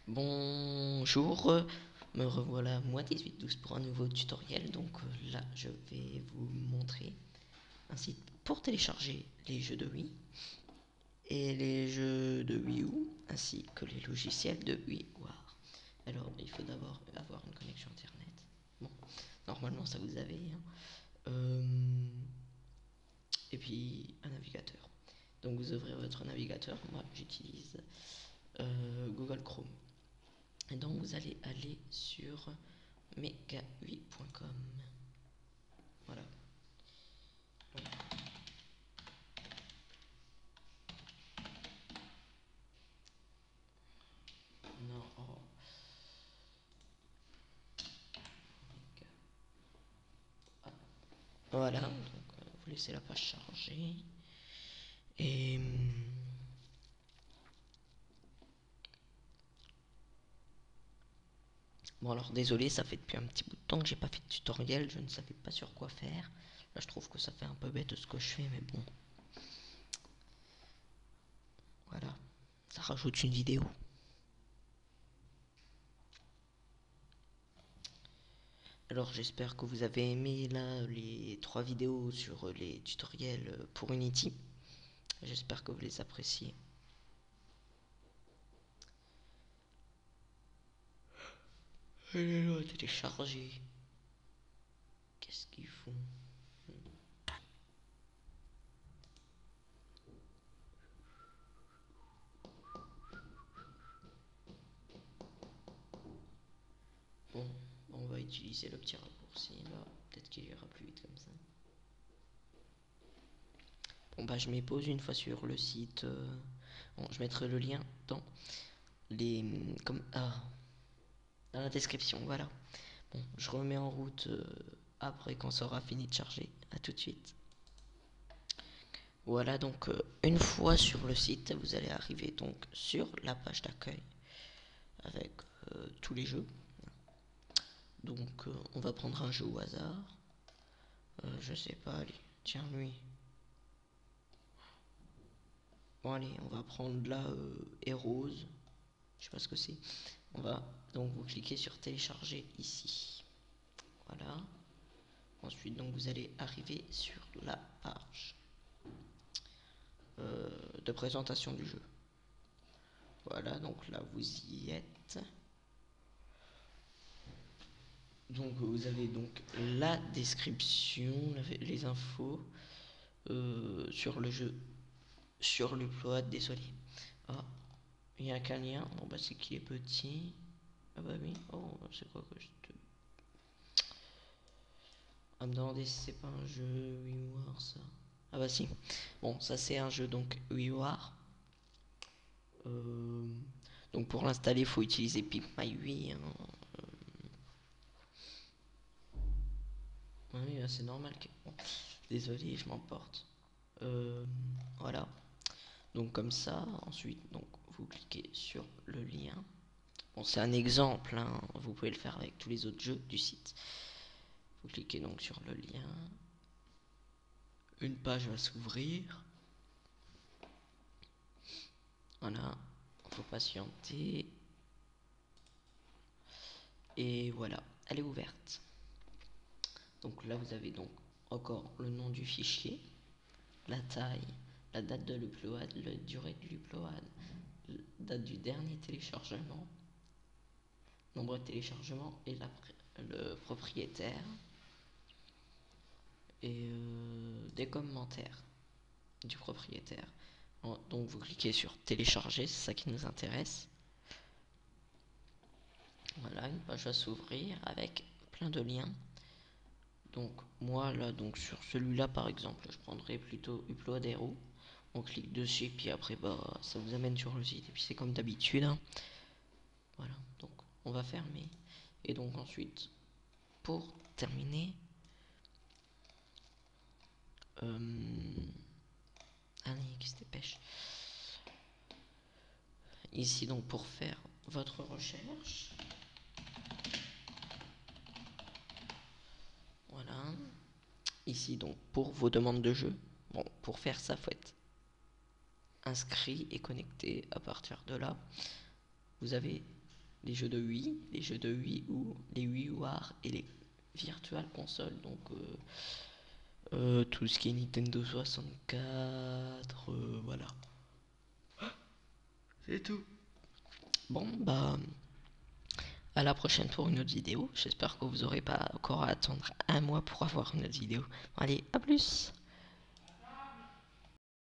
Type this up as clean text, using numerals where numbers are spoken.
Bonjour, me revoilà moi 1812 pour un nouveau tutoriel. Donc là je vais vous montrer un site pour télécharger les jeux de Wii et les jeux de Wii U ainsi que les logiciels de WiiWare. Alors il faut d'abord avoir une connexion internet. Bon, normalement ça vous avez, hein. Et puis un navigateur. Donc vous ouvrez votre navigateur, moi j'utilise Google Chrome. Et donc vous allez aller sur mega8.com. Voilà. Non, oh. Ah. Voilà, donc vous laissez la page charger. Et bon, alors désolé, ça fait depuis un petit bout de temps que j'ai pas fait de tutoriel, je ne savais pas sur quoi faire. Là je trouve que ça fait un peu bête ce que je fais, mais bon. Voilà, ça rajoute une vidéo. Alors j'espère que vous avez aimé là les 3 vidéos sur les tutoriels pour Unity. J'espère que vous les appréciez. Télécharger. Qu'est-ce qu'ils font? Bon, on va utiliser le petit raccourci là. Peut-être qu'il ira plus vite comme ça. Bon bah je m'y pose une fois sur le site. Bon, je mettrai le lien dans les dans la description. Voilà. Bon, je remets en route après quand ça aura fini de charger. À tout de suite. Voilà, donc une fois sur le site, vous allez arriver donc sur la page d'accueil avec tous les jeux. Donc on va prendre un jeu au hasard. Je sais pas, allez, tiens lui. Bon allez, on va prendre là Heroes. Je sais pas ce que c'est. On va donc vous cliquez sur télécharger ici. Voilà. Ensuite donc vous allez arriver sur la page de présentation du jeu. Voilà, donc là vous y êtes. Donc vous avez donc la description, les infos sur le jeu, sur le plot. Désolé. Ah, il n'y a qu'un lien. Bon bah c'est qu'il est petit. Ah bah oui. Oh, c'est quoi que je te... Ah me demander si c'est pas un jeu WiiWare ça. Ah bah si. Bon, ça c'est un jeu donc WiiWare. Euh, donc pour l'installer, il faut utiliser Pimp My Wii, hein. Oui, c'est normal que... Bon, désolé, je m'emporte. Voilà. Donc comme ça, ensuite, donc vous cliquez sur le lien. Bon, c'est un exemple, hein. Vous pouvez le faire avec tous les autres jeux du site. Vous cliquez donc sur le lien. Une page va s'ouvrir. Voilà. Faut patienter. Et voilà, elle est ouverte. Donc là, vous avez donc encore le nom du fichier, la taille, la date de l'upload, la durée de l'upload, la date du dernier téléchargement, nombre de téléchargements et le propriétaire. Et des commentaires du propriétaire. Donc vous cliquez sur télécharger, c'est ça qui nous intéresse. Voilà, une page va s'ouvrir avec plein de liens. Donc moi là, donc sur celui-là par exemple, je prendrais plutôt Upload Hero. On clique dessus, puis après bah ça vous amène sur le site. Et puis c'est comme d'habitude, hein. Voilà, donc on va fermer. Et donc ensuite, pour terminer, allez, qui se dépêche. Ici donc pour faire votre recherche. Voilà. Ici donc pour vos demandes de jeu. Bon, pour faire ça, faut être inscrit et connecté. À partir de là, vous avez les jeux de Wii, les jeux de Wii U, les WiiWare et les Virtual Console. Donc tout ce qui est Nintendo 64, voilà. C'est tout. Bon, bah, à la prochaine pour une autre vidéo. J'espère que vous n'aurez pas encore à attendre un mois pour avoir une autre vidéo. Allez, à plus!